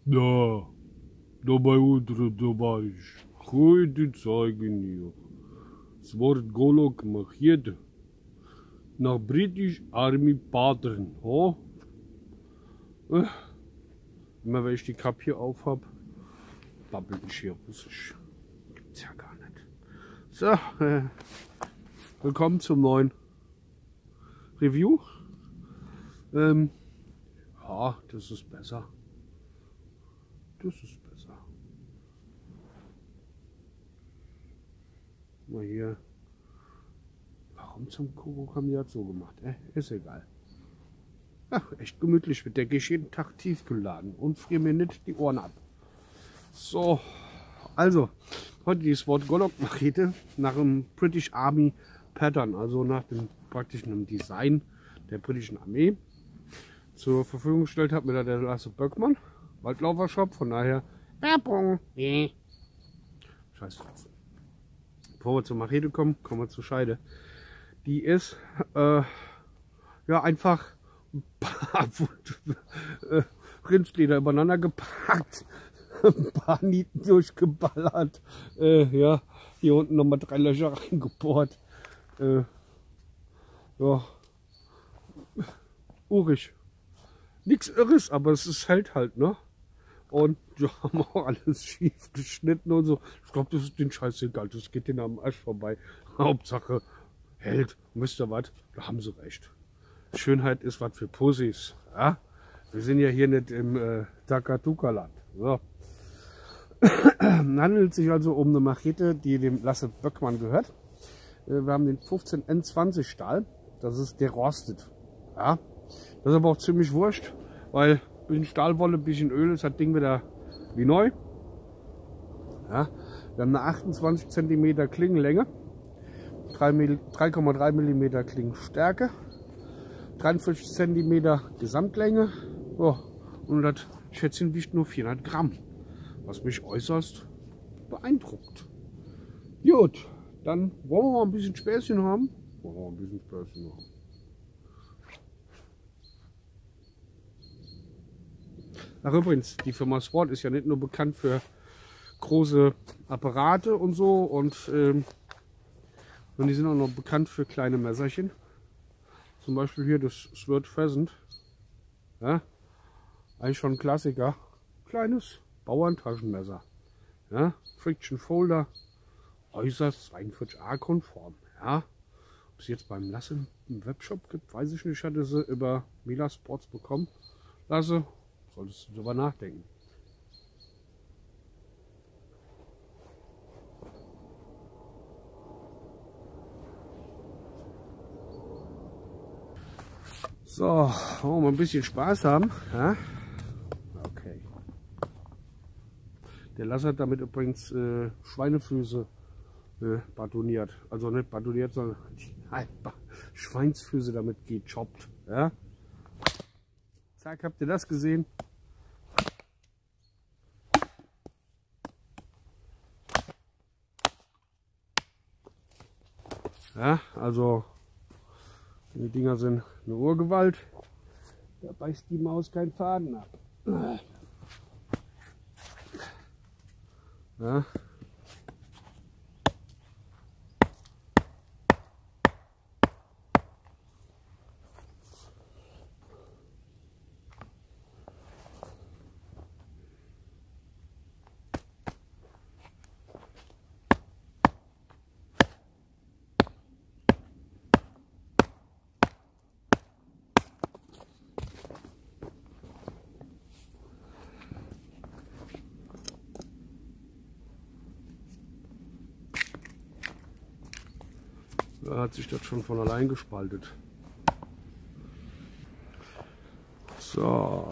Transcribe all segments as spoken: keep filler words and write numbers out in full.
Na, da bei unsere, da war ich. Heute zeigen hier. Es wird Golok gemacht. Nach British Army Pattern. Oh. Immer wenn ich die Kappe hier auf habe, babbel ich hier Russisch. Gibt's ja gar nicht. So, äh, willkommen zum neuen Review. Ähm, ja, das ist besser. Das ist besser. Mal hier. Warum zum Kuckuck haben die das so gemacht? Äh, ist egal. Ach, echt gemütlich mit der gehe ich jeden Tag tiefgeladen und friere mir nicht die Ohren ab. So, also, heute die Sword Golok Machete nach dem British Army Pattern, also nach dem praktischen Design der britischen Armee. Zur Verfügung gestellt hat mir da der Lasse Böckmann, Waldlaufer Shop, von daher Werbung. Nee. Scheiß drauf. Bevor wir zur Machete kommen, kommen wir zur Scheide. Die ist äh, ja einfach ein paar äh, Rindsleder übereinander gepackt, ein paar Nieten durchgeballert, äh, ja, hier unten nochmal drei Löcher reingebohrt. Äh, ja, urig. Nichts Irres, aber es ist halt halt, ne? Und ja, haben auch alles schief geschnitten und so. Ich glaube, das ist den Scheiß egal, das geht denen am Arsch vorbei. Hauptsache hält. Und wisst ihr was? Da haben sie recht. Schönheit ist was für Pussys. Ja? Wir sind ja hier nicht im äh, Takatuka-Land. So. Handelt sich also um eine Machete, die dem Lasse Böckmann gehört. Äh, wir haben den fünfzehn N zwanzig Stahl. Das ist der rostet. Ja? Das ist aber auch ziemlich wurscht, weil ein bisschen Stahlwolle, ein bisschen Öl ist das Ding wieder wie neu. Ja? Wir haben eine achtundzwanzig Zentimeter Klingenlänge, drei Komma drei Millimeter Klingenstärke, dreiundvierzig Zentimeter Gesamtlänge, oh, und das Schätzchen wiegt nur vierhundert Gramm, was mich äußerst beeindruckt. Gut, dann wollen wir mal ein bisschen Späßchen haben. Wollen wir mal ein bisschen Späßchen haben. Ach übrigens, die Firma Sword ist ja nicht nur bekannt für große Apparate und so, und ähm, und die sind auch noch bekannt für kleine Messerchen. Zum Beispiel hier das Sword Pheasant. Ja, eigentlich schon ein Klassiker. Kleines Bauerntaschenmesser. Ja, Friction Folder. Äußerst zweiundvierzig A konform. Ja, ob es jetzt beim Lasse im Webshop gibt, weiß ich nicht. Ich hatte sie über Mila Sports bekommen. Lasse, solltest du darüber nachdenken. So, wollen wir mal ein bisschen Spaß haben. Ja? Okay. Der Lasse hat damit übrigens äh, Schweinefüße äh, batoniert. Also nicht batoniert, sondern nein, Schweinsfüße damit gechoppt. Ja? Zack, habt ihr das gesehen? Ja, also die Dinger sind eine Urgewalt. Da beißt die Maus keinen Faden ab. Ja. Da hat sich das schon von allein gespaltet. So.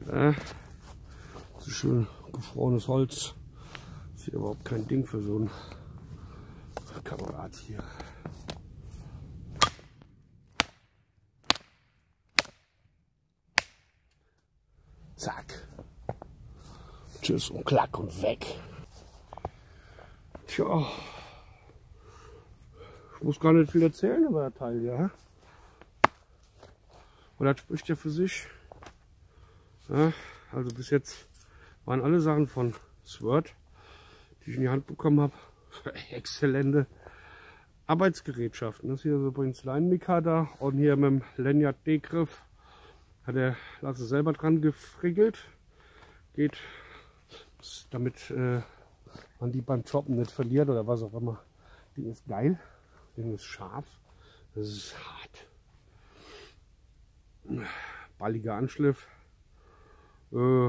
Ja, so schön gefrorenes Holz. Ist hier überhaupt kein Ding für so ein Kamerad hier. Zack. Tschüss und klack und weg. Tja. Ich muss gar nicht viel erzählen über das Teil, ja. Und das spricht ja für sich. Ja, also bis jetzt waren alle Sachen von Sword, die ich in die Hand bekommen habe, exzellente Arbeitsgerätschaften. Das hier ist übrigens Leinenmika da und hier mit dem Lanyard D-Griff hat der Lasse selber dran gefrickelt. Geht, damit äh, man die beim Choppen nicht verliert oder was auch immer. Das Ding ist geil, das Ding ist scharf, das ist hart. Balliger Anschliff. Äh,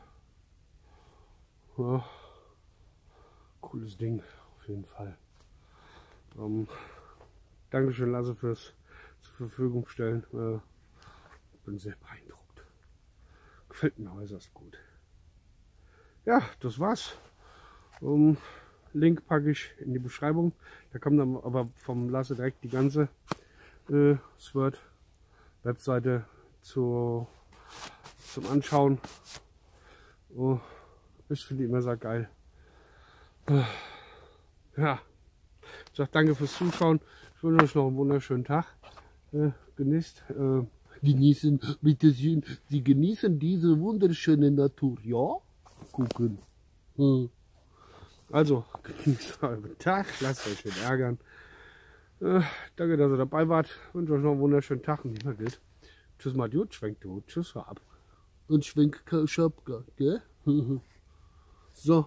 ja, cooles Ding auf jeden Fall. Ähm, Dankeschön Lasse fürs zur Verfügung stellen. Äh, bin sehr beeindruckt. Gefällt mir äußerst gut. Ja, das war's. Um, Link packe ich in die Beschreibung. Da kommt dann aber vom Lasse direkt die ganze äh, Sword Webseite zu, zum Anschauen. Oh, ich finde die immer sehr geil. Ja, ich sage danke fürs Zuschauen. Ich wünsche euch noch einen wunderschönen Tag. Äh, genießt, äh, genießen, bitte schön. Sie genießen diese wunderschöne Natur, ja? Gucken. Hm. Also, genießt euren Tag, lasst euch nicht ärgern. Äh, danke, dass ihr dabei wart. Ich wünsche euch noch einen wunderschönen Tag und immer gilt. Tschüss, mal gut, schwenkt gut, tschüss, ab. Und schwenk Schapka, gell? So.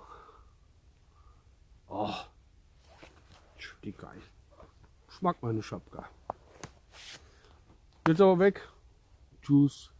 Oh. Die geil. Ich mag meine Schapka. Jetzt aber weg. Tschüss.